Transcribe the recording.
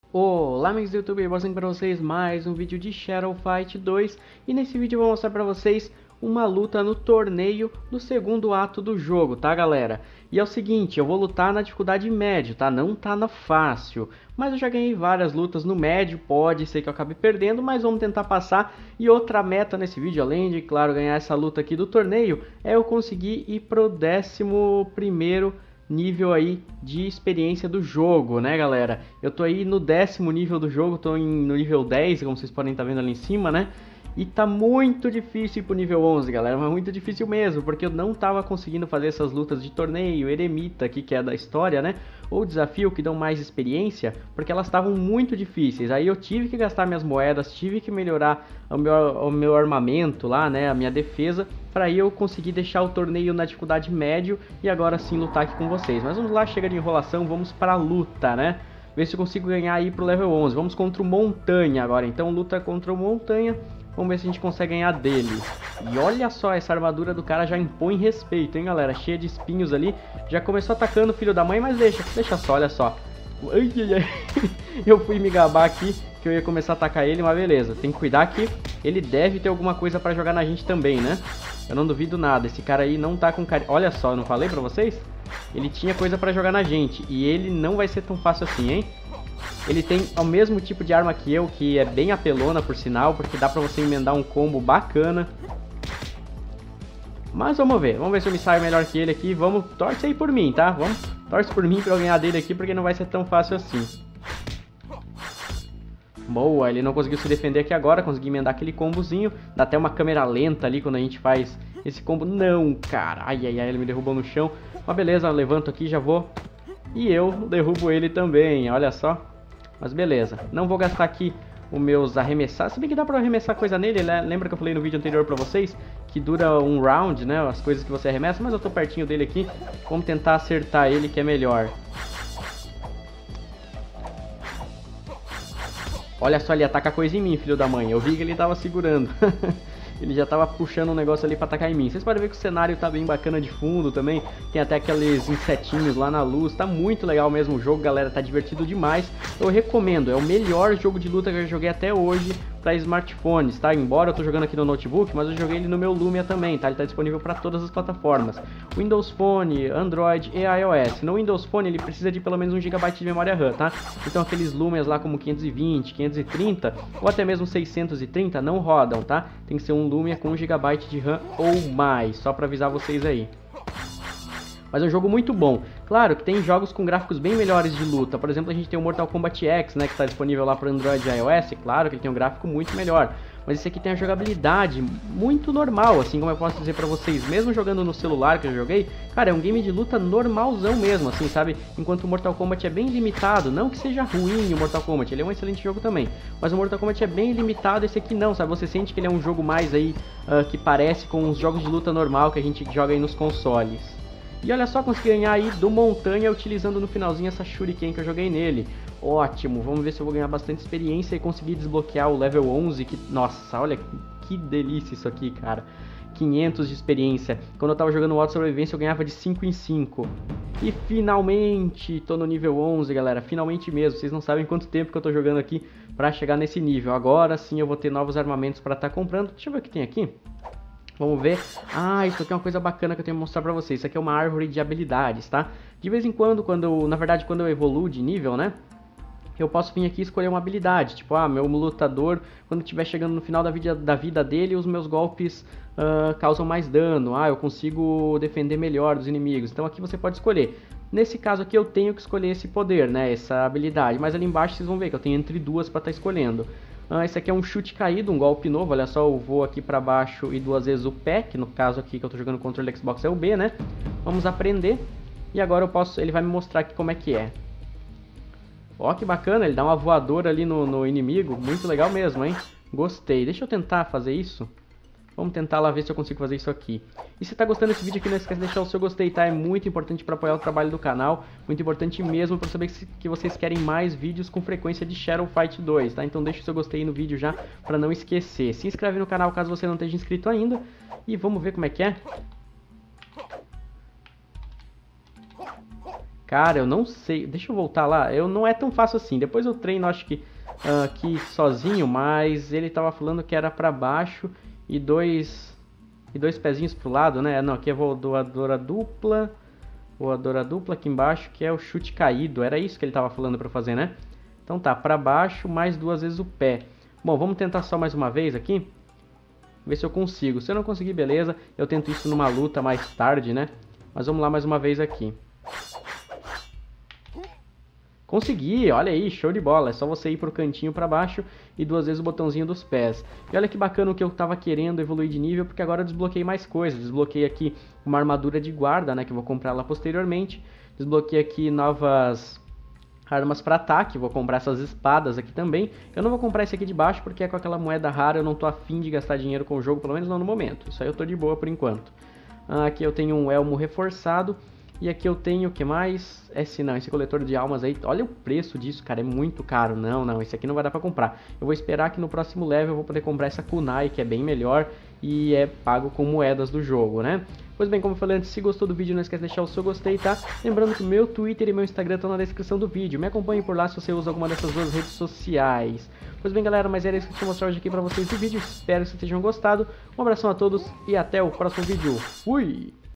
Olá amigos do YouTube, mostrando para vocês mais um vídeo de Shadow Fight 2. E nesse vídeo eu vou mostrar para vocês uma luta no torneio do segundo ato do jogo, tá galera? E é o seguinte, eu vou lutar na dificuldade médio, tá? Não tá na fácil. Mas eu já ganhei várias lutas no médio, pode ser que eu acabe perdendo, mas vamos tentar passar. E outra meta nesse vídeo, além de, claro, ganhar essa luta aqui do torneio, é eu conseguir ir pro 11º nível aí de experiência do jogo, né galera? Eu tô aí no 10º nível do jogo, tô no nível 10, como vocês podem estar vendo ali em cima, né? E tá muito difícil ir pro nível 11, galera, mas muito difícil mesmo, porque eu não tava conseguindo fazer essas lutas de torneio, eremita aqui, que é da história, né? Ou desafio, que dão mais experiência, porque elas estavam muito difíceis. Aí eu tive que gastar minhas moedas, tive que melhorar o meu armamento lá, né? A minha defesa, para eu conseguir deixar o torneio na dificuldade médio e agora sim lutar aqui com vocês. Mas vamos lá, chega de enrolação, vamos pra luta, né? Ver se eu consigo ganhar aí pro level 11. Vamos contra o Montanha agora, então luta contra o Montanha. Vamos ver se a gente consegue ganhar dele. E olha só, essa armadura do cara já impõe respeito, hein, galera? Cheia de espinhos ali. Já começou atacando o filho da mãe, mas deixa só, olha só. Ai, ai, ai. Eu fui me gabar aqui, que eu ia começar a atacar ele, mas beleza. Tem que cuidar que ele deve ter alguma coisa pra jogar na gente também, né? Eu não duvido nada. Esse cara aí não tá com cara... Olha só, eu não falei pra vocês? Ele tinha coisa pra jogar na gente. E ele não vai ser tão fácil assim, hein? Ele tem o mesmo tipo de arma que eu, que é bem apelona por sinal, porque dá pra você emendar um combo bacana. Mas vamos ver se eu me saio melhor que ele aqui. Vamos, torce aí por mim, tá? Torce por mim pra eu ganhar dele aqui, porque não vai ser tão fácil assim. Boa, ele não conseguiu se defender aqui agora, consegui emendar aquele combozinho. Dá até uma câmera lenta ali quando a gente faz esse combo. Não, cara, ai, ai, ai, ele me derrubou no chão. Mas beleza, eu levanto aqui, já vou. E eu derrubo ele também, olha só. Mas beleza, não vou gastar aqui os meus arremessados. Se bem que dá pra arremessar coisa nele, né? Lembra que eu falei no vídeo anterior pra vocês? Que dura um round, né? As coisas que você arremessa, mas eu tô pertinho dele aqui. Vamos tentar acertar ele que é melhor. Olha só, ele ataca coisa em mim, filho da mãe. Eu vi que ele tava segurando. Ele já tava puxando um negócio ali pra atacar em mim. Vocês podem ver que o cenário tá bem bacana de fundo também. Tem até aqueles insetinhos lá na luz. Tá muito legal mesmo o jogo, galera. Tá divertido demais. Eu recomendo. É o melhor jogo de luta que eu joguei até hoje para smartphones, tá? Embora eu tô jogando aqui no notebook, mas eu joguei ele no meu Lumia também, tá? Ele tá disponível para todas as plataformas. Windows Phone, Android e iOS. No Windows Phone ele precisa de pelo menos 1 GB de memória RAM, tá? Então aqueles Lumias lá como 520, 530 ou até mesmo 630 não rodam, tá? Tem que ser um Lumia com 1 GB de RAM ou mais, só para avisar vocês aí. Mas é um jogo muito bom. Claro que tem jogos com gráficos bem melhores de luta. Por exemplo, a gente tem o Mortal Kombat X, né, que está disponível lá para Android e iOS. Claro que ele tem um gráfico muito melhor. Mas esse aqui tem a jogabilidade muito normal, assim como eu posso dizer pra vocês. Mesmo jogando no celular que eu joguei, cara, é um game de luta normalzão mesmo, assim, sabe? Enquanto o Mortal Kombat é bem limitado. Não que seja ruim o Mortal Kombat, ele é um excelente jogo também. Mas o Mortal Kombat é bem limitado, esse aqui não, sabe? Você sente que ele é um jogo mais aí, que parece com os jogos de luta normal que a gente joga aí nos consoles. E olha só, consegui ganhar aí do Montanha utilizando no finalzinho essa Shuriken que eu joguei nele. Ótimo, vamos ver se eu vou ganhar bastante experiência e conseguir desbloquear o level 11, que, nossa, olha que delícia isso aqui, cara. 500 de experiência. Quando eu tava jogando o Auto Sobrevivência eu ganhava de 5 em 5. E finalmente tô no nível 11, galera, finalmente mesmo. Vocês não sabem quanto tempo que eu tô jogando aqui pra chegar nesse nível. Agora sim eu vou ter novos armamentos pra estar comprando. Deixa eu ver o que tem aqui. Vamos ver. Ah, isso aqui é uma coisa bacana que eu tenho que mostrar pra vocês. Isso aqui é uma árvore de habilidades, tá? De vez em quando, na verdade, quando eu evoluo de nível, né? Eu posso vir aqui e escolher uma habilidade. Tipo, meu lutador, quando estiver chegando no final da vida dele, os meus golpes causam mais dano. Eu consigo defender melhor dos inimigos. Então aqui você pode escolher. Nesse caso aqui eu tenho que escolher esse poder, né? Essa habilidade. Mas ali embaixo vocês vão ver que eu tenho entre duas pra estar escolhendo. Esse aqui é um chute caído, um golpe novo, olha só, eu vou aqui pra baixo e 2 vezes o pé, que no caso aqui que eu tô jogando controle Xbox é o B, né? Vamos aprender, e agora ele vai me mostrar aqui como é que é. Ó, que bacana, ele dá uma voadora ali no inimigo, muito legal mesmo, hein? Gostei, deixa eu tentar fazer isso. Vamos tentar lá ver se eu consigo fazer isso aqui. E se tá gostando desse vídeo aqui, não esquece de deixar o seu gostei, tá? É muito importante para apoiar o trabalho do canal. Muito importante mesmo para saber que vocês querem mais vídeos com frequência de Shadow Fight 2, tá? Então deixa o seu gostei no vídeo já, para não esquecer. Se inscreve no canal caso você não esteja inscrito ainda. E vamos ver como é que é. Cara, eu não sei. Deixa eu voltar lá. Eu não é tão fácil assim. Depois eu treino, acho que aqui sozinho, mas ele tava falando que era pra baixo e dois pezinhos pro lado, né? Não, aqui é voadora dupla. Voadora dupla aqui embaixo, que é o chute caído. Era isso que ele tava falando pra eu fazer, né? Então tá, pra baixo, mais 2 vezes o pé. Bom, vamos tentar só mais uma vez aqui. Ver se eu consigo. Se eu não conseguir, beleza. Eu tento isso numa luta mais tarde, né? Mas vamos lá mais uma vez aqui. Consegui, olha aí, show de bola. É só você ir pro cantinho pra baixo e 2 vezes o botãozinho dos pés. E olha que bacana o que eu tava querendo evoluir de nível, porque agora eu desbloqueei mais coisas. Desbloqueei aqui uma armadura de guarda, né, que eu vou comprar lá posteriormente. Desbloqueei aqui novas armas para ataque, vou comprar essas espadas aqui também. Eu não vou comprar esse aqui de baixo porque é com aquela moeda rara, eu não tô afim de gastar dinheiro com o jogo, pelo menos não no momento. Isso aí eu tô de boa por enquanto. Aqui eu tenho um elmo reforçado. E aqui eu tenho, o que mais? Esse coletor de almas aí, olha o preço disso, cara, é muito caro. Não, esse aqui não vai dar pra comprar. Eu vou esperar que no próximo level eu vou poder comprar essa kunai, que é bem melhor e é pago com moedas do jogo, né? Pois bem, como eu falei antes, se gostou do vídeo, não esquece de deixar o seu gostei, tá? Lembrando que o meu Twitter e meu Instagram estão na descrição do vídeo. Me acompanhe por lá se você usa alguma dessas duas redes sociais. Pois bem, galera, mas era isso que eu tinha mostrado hoje aqui pra vocês do vídeo. Espero que vocês tenham gostado. Um abração a todos e até o próximo vídeo. Fui!